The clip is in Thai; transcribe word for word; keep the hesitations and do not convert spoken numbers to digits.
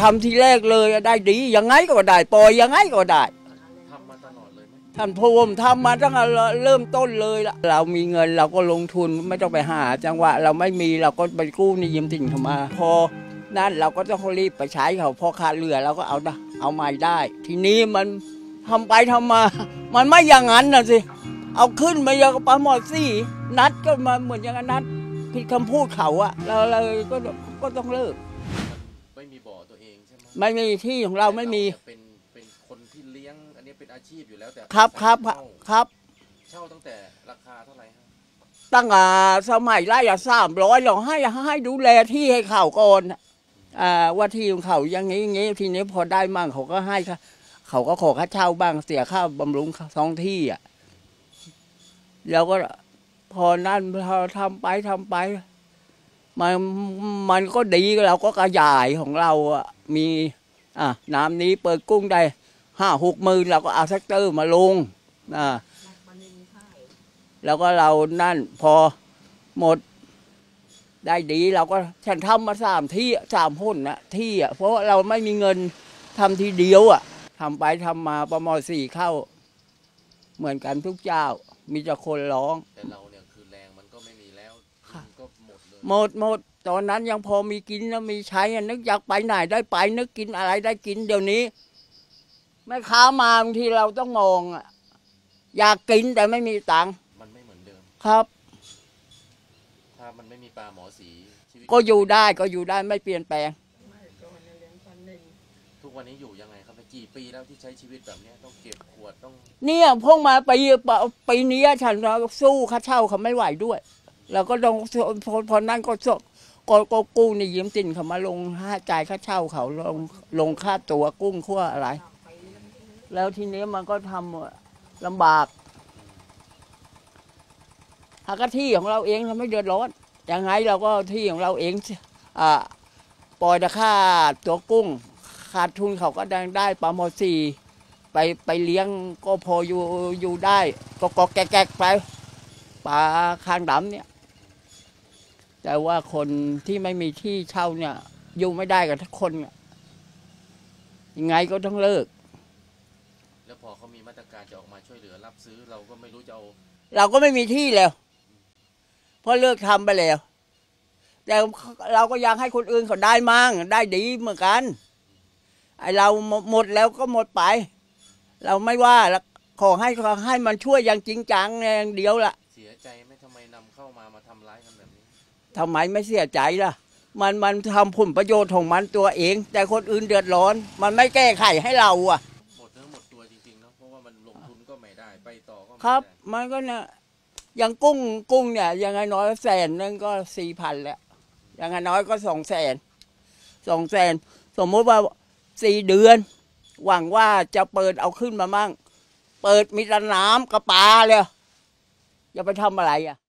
ทำทีแรกเลยได้ดียังไงก็ได้ปล่อยยังไงก็ได้ทำมาตลอดเลยไหมท่านพวมทำมาตั้งแต่เริ่มต้นเลยละเรามีเงินเราก็ลงทุนไม่ต้องไปหาจังหวะเราไม่มีเราก็ไปกู้หนี้ยืมสินเข้ามาพอนั่นเราก็ต้องรีบไปใช้เขาพอขาดเหลือเราก็เอาเอาใหม่ได้ทีนี้มันทำไปทำมามันไม่อย่างนั้นนะสิเอาขึ้นมาอย่างปลาหมอซี่นัดก็มาเหมือนอย่างนั้นนัดผิดคำพูดเขาอะเราเลยก็ก็ต้องเลิกไม่มีบ่อตัวเองใช่ไหมไม่มีที่ของเราไม่มีเป็นเป็นคนที่เลี้ยงอันนี้เป็นอาชีพอยู่แล้วแต่ครับครับครับเช่าตั้งแต่ราคาเท่าไหร่ตั้งแต่สมัยไร่ละสามร้อยเราให้ให้ดูแลที่ให้เขาก่อนอ่าว่าที่ของเขาอย่างนี้อย่างนี้ทีนี้พอได้มั่งเขาก็ให้ค่ะเขาก็ขอค่าเช่าบ้างเสียค่าบำรุงท้องที่อ่ะแล้วก็พอนั่นพอทำไปทำไปมันมันก็ดีเราก็กระจายของเราอ่ะมีอ่ะน้ำนี้เปิดกุ้งได้ห้าหกหมื่นเราก็เอาแท็กเตอร์มาลงอ่าแล้วก็เรานั่นพอหมดได้ดีเราก็ฉันทำมาสามที่สามหุ้นนะที่อ่ะเพราะเราไม่มีเงินทำทีเดียวอ่ะทำไปทำมาประมาณสี่เข้าเหมือนกันทุกเจ้ามีแต่คนร้องแต่เราเนี่ยคือแรงมันก็ไม่มีแล้วก็หมดเลยหมดหมดตอนนั้นยังพอมีกินแล้วมีใช้นึกอยากไปไหนได้ไปนึกกินอะไรได้กินเดี๋ยวนี้แม่ค้ามาบางทีเราต้องมองอ่ะอยากกินแต่ไม่มีตังค์มันไม่เหมือนเดิมครับถ้ามันไม่มีปลาหมอสีก็อยู่ได้ก็อยู่ได้ไม่เปลี่ยนแปลงทุกวันนี้อยู่ยังไงครับกี่ปีแล้วที่ใช้ชีวิตแบบนี้ต้องเก็บขวดต้องเนี่ยพวกมาปีปีนี้ฉันสู้ค่าเช่าเขาไม่ไหวด้วยเราก็ต้องพอนั่นก็ก็ก็กู้นี่ยืมสินเขามาลงค่าจ่ายค่าเช่าเขาลงลงค่าตัวกุ้งขั้วอะไรแล้วทีนี้มันก็ทำลำบากหากที่ของเราเองเราไม่เดือดร้อนยังไงเราก็ที่ของเราเองอ่าปล่อยแต่ค่าตัวกุ้งขาดทุนเขาก็ได้ได้ปลาหมอสีไปไปเลี้ยงก็พออยู่อยู่ได้ก็ก็แกะไปปลาคางดำเนี่ยแต่ว่าคนที่ไม่มีที่เช่าเนี่ยอยู่ไม่ได้กับทุกคนยังไงก็ต้องเลิกแล้วพอเขามีมาตรการจะออกมาช่วยเหลือรับซื้อเราก็ไม่รู้จะเอาเราก็ไม่มีที่แล้วเพราะเลิกทำไปแล้วแต่เราก็ยังให้คนอื่นเขาได้มั่งได้ดีเหมือนกันไอเราหมดแล้วก็หมดไปเราไม่ว่าแล้วขอให้ขอให้มันช่วยอย่างจริงจังอย่างเดียวละเสียใจไหมทำไมนำเข้ามามาทำร้ายกันแบบนี้ทำไมไม่เสียใจล่ะมันมันทำผลประโยชน์ของมันตัวเองแต่คนอื่นเดือดร้อนมันไม่แก้ไขให้เราอ่ะหมดเนื้อหมดตัวจริงๆเนาะเพราะว่ามันลงทุนก็ไม่ได้ไปต่อก็ครับมันก็เนี่ยอย่างกุ้งกุ้งเนี่ยยังไงน้อยแสนนึงก็สี่พันแล้วยังไงน้อยก็สองแสนสองแสนสมมติว่าสี่เดือนหวังว่าจะเปิดเอาขึ้นมามั่งเปิดมีแต่น้ำกระปาเลยอย่าไปทำอะไรอ่ะ